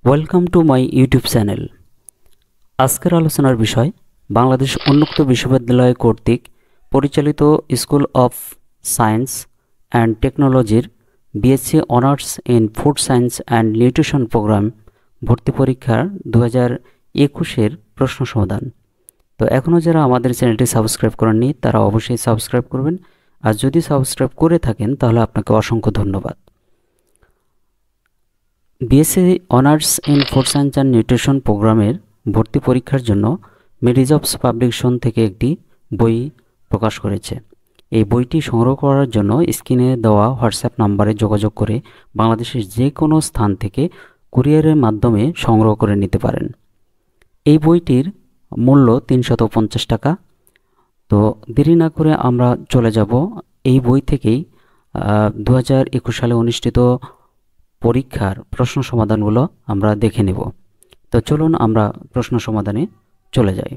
Welcome to my YouTube channel. আজকের আলোচনার বিষয় বাংলাদেশ উন্মুক্ত বিশ্ববিদ্যালয় কর্তৃক পরিচালিত স্কুল অফ সায়েন্স অ্যান্ড টেকনোলজির BSc honours in food science and nutrition programme ভর্তি পরীক্ষার 2021-এর প্রশ্ন সমাধান। তো এখনও যারা আমাদের চ্যানেলটি সাবস্ক্রাইব করেননি তারা অবশ্যই সাবস্ক্রাইব করবেন, আর যদি সাবস্ক্রাইব করে থাকেন তাহলে আপনাকে অসংখ্য ধন্যবাদ। BSc honours in food science and nutrition প্রোগ্রামের ভর্তি পরীক্ষার জন্য মেডিজবস পাবলিকেশন থেকে একটি বই প্রকাশ করেছে। এই বইটি সংগ্রহ করার জন্য স্ক্রিনে দেওয়া হোয়াটসঅ্যাপ নাম্বারে যোগাযোগ করে বাংলাদেশের যে কোনো স্থান থেকে কুরিয়ারের মাধ্যমে সংগ্রহ করে নিতে পারেন। এই বইটির মূল্য 350 টাকা। তো দেরি না করে আমরা চলে যাব এই বই থেকেই 2021 সালে অনুষ্ঠিত পরীক্ষার প্রশ্ন সমাধানগুলো আমরা দেখে নেব। তো চলুন আমরা প্রশ্ন সমাধানে চলে যাই।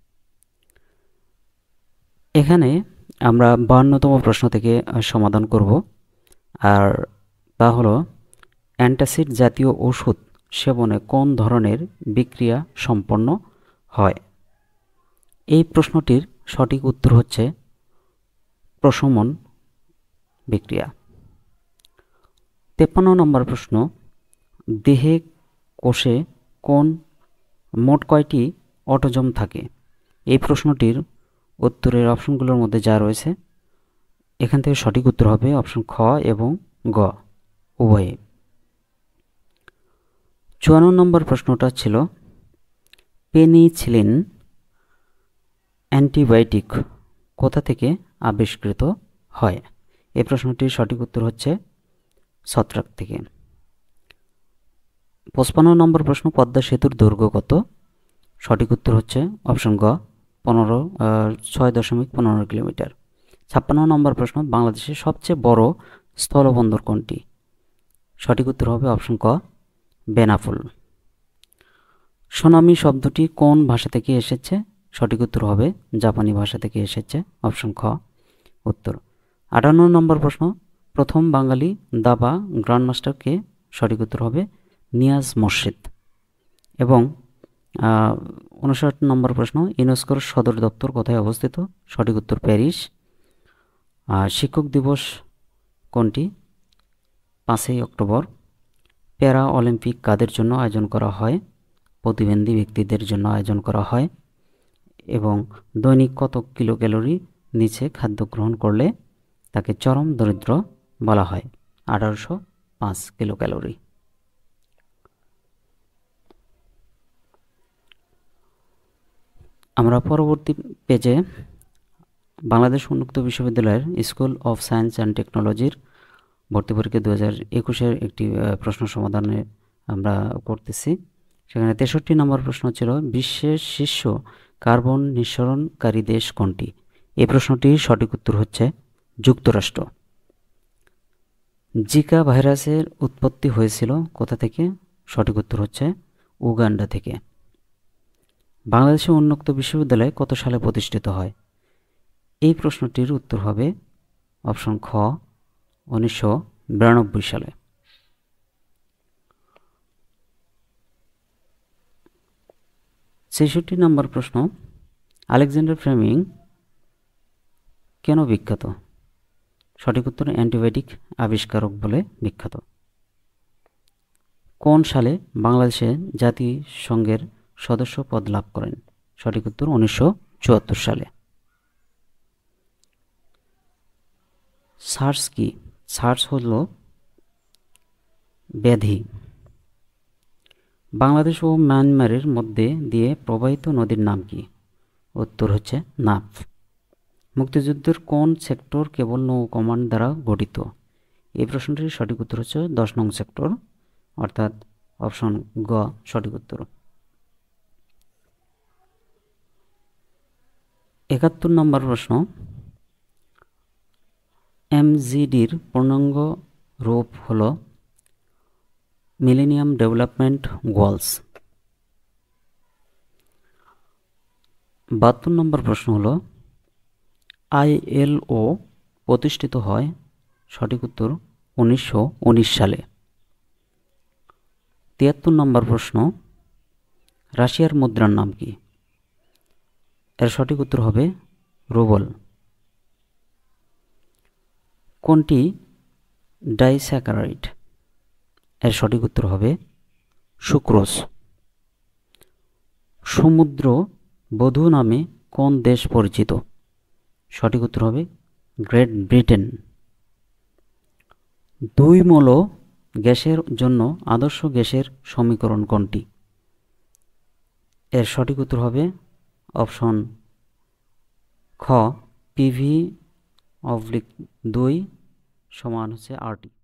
এখানে আমরা 52তম প্রশ্ন থেকে সমাধান করব, আর তা হলো অ্যান্টাসিড জাতীয় ওষুধ সেবনে কোন ধরনের বিক্রিয়া সম্পন্ন হয়। এই প্রশ্নটির সঠিক উত্তর হচ্ছে প্রশমন বিক্রিয়া। 53 নম্বর প্রশ্ন, দেহে কোষে মোট কয়টি অটোজোম থাকে। এই প্রশ্নটির উত্তরের অপশনগুলোর মধ্যে যা রয়েছে এখান থেকে সঠিক উত্তর হবে অপশন খ এবং গ উভয়ে। 54 নম্বর প্রশ্নটা ছিল পেনিসিলিন অ্যান্টিবায়োটিক কোথা থেকে আবিষ্কৃত হয়। এই প্রশ্নটির সঠিক উত্তর হচ্ছে ছত্রাক থেকে। 55 নম্বর প্রশ্ন, পদ্মা সেতুর দৈর্ঘ্য কত। সঠিক উত্তর হচ্ছে অপশন গ 6.15 কিলোমিটার। 56 নম্বর প্রশ্ন, বাংলাদেশের সবচেয়ে বড় স্থলবন্দর কোনটি। সঠিক উত্তর হবে অপশন ক বেনাপোল। সুনামি শব্দটি কোন ভাষা থেকে এসেছে। সঠিক উত্তর হবে জাপানি ভাষা থেকে এসেছে, অপশন খ উত্তর। 58 নম্বর প্রশ্ন, প্রথম বাঙালি দাবা গ্র্যান্ডমাস্টার কে। সঠিক উত্তর হবে নিয়াজ মোর্শেদ। এবং 59 নম্বর প্রশ্ন, ইউনেস্কোর সদর দপ্তর কোথায় অবস্থিত। সঠিক উত্তর প্যারিস। শিক্ষক দিবস কোনটি। 5ই অক্টোবর। প্যারা অলিম্পিক কাদের জন্য আয়োজন করা হয়। প্রতিবন্ধী ব্যক্তিদের জন্য আয়োজন করা হয়। এবং দৈনিক কত কিলো ক্যালোরি নিচে খাদ্য গ্রহণ করলে তাকে চরম দরিদ্র বলা হয়। 1805 কিলো ক্যালোরি। আমরা পরবর্তী পেজে বাংলাদেশ উন্মুক্ত বিশ্ববিদ্যালয়ের স্কুল অফ সায়েন্স অ্যান্ড টেকনোলজির ভর্তি পরীক্ষা 2021-এর একটি প্রশ্ন সমাধানে আমরা করতেছি। সেখানে 63 নম্বর প্রশ্ন ছিল বিশ্বের শীর্ষ কার্বন নিঃসরণকারী দেশ কোনটি। এই প্রশ্নটির সঠিক উত্তর হচ্ছে যুক্তরাষ্ট্র। জিকা ভাইরাসের উৎপত্তি হয়েছিল কোথা থেকে। সঠিক উত্তর হচ্ছে উগান্ডা থেকে। বাংলাদেশের উন্মুক্ত বিশ্ববিদ্যালয় কত সালে প্রতিষ্ঠিত হয়। এই প্রশ্নটির উত্তর হবে অপশন খ 1992 সালে। 66 নম্বর প্রশ্ন, আলেকজান্ডার ফ্লেমিং কেন বিখ্যাত। সঠিক উত্তর অ্যান্টিবায়োটিক আবিষ্কারক বলে বিখ্যাত। কোন সালে বাংলাদেশে জাতিসংঘের সদস্য পদ লাভ করেন। সঠিক উত্তর 1974 সালে। সার্স কি। সার্স হল ব্যাধি। বাংলাদেশ ও মায়ানমারের মধ্যে দিয়ে প্রবাহিত নদীর নাম কি। উত্তর হচ্ছে নাফ। মুক্তিযুদ্ধের কোন সেক্টর কেবল নৌ কমান্ড দ্বারা গঠিত। এই প্রশ্নটির সঠিক উত্তর হচ্ছে 10 নং সেক্টর, অর্থাৎ অপশন গ সঠিক উত্তর। 71 নম্বর প্রশ্ন, এমজিডির পূর্ণাঙ্গ রূপ হল মিলেনিয়াম ডেভেলপমেন্ট গোলস। 72 নম্বর প্রশ্ন হলো আইএলও প্রতিষ্ঠিত হয়। সঠিক উত্তর 1919 সালে। 73 নম্বর প্রশ্ন, রাশিয়ার মুদ্রার নাম কি? এর সঠিক উত্তর হবে রুবল। কোনটি ডাইস্যাকারাইড? এর সঠিক উত্তর হবে সুক্রোজ। সমুদ্র বধূ নামে কোন দেশ পরিচিত? সঠিক উত্তর হবে গ্রেট ব্রিটেন। 2 মৌল গ্যাসের জন্য আদর্শ গ্যাসের সমীকরণ কোনটি? এর সঠিক উত্তর হবে অপশন খ, PV/2 সমান হচ্ছে RT।